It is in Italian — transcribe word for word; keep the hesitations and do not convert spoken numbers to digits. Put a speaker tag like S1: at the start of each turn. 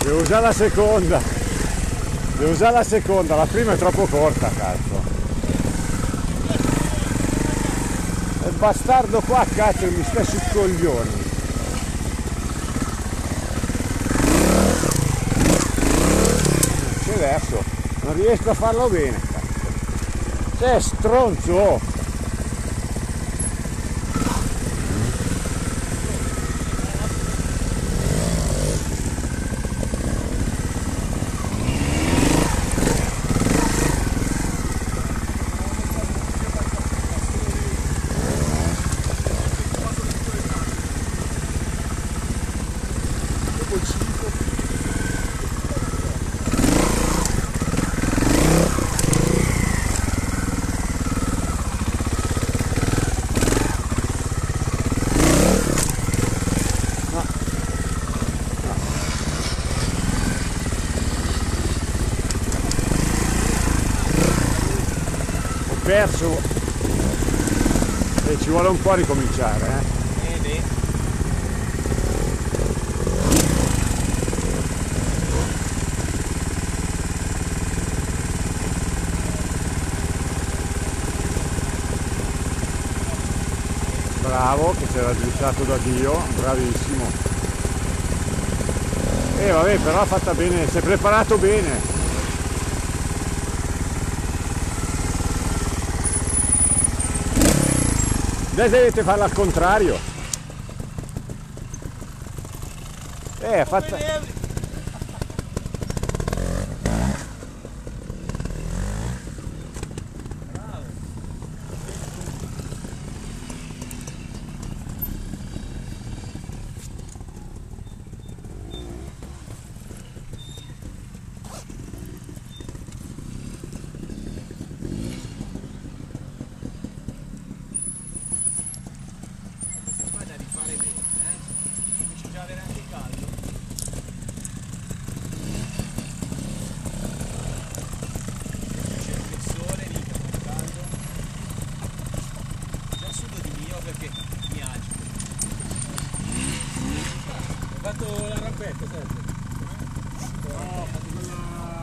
S1: Devo usare la seconda. Devo usare la seconda, la prima è troppo corta, cazzo. Il bastardo qua, cazzo, mi sta sui coglioni. C'è verso, non riesco a farlo bene, cazzo. C'è stronzo! Perso e ci vuole un po' a ricominciare, eh?
S2: Eh beh.
S1: Bravo, che si era sbucciato da Dio, bravissimo. E eh, vabbè, però ha fatta bene, si è preparato bene. Adesso dovete farlo al contrario. Eh, ha fatta...
S2: Perché mi agito. Ho fatto la rampetta, sempre. No, ho fatto quella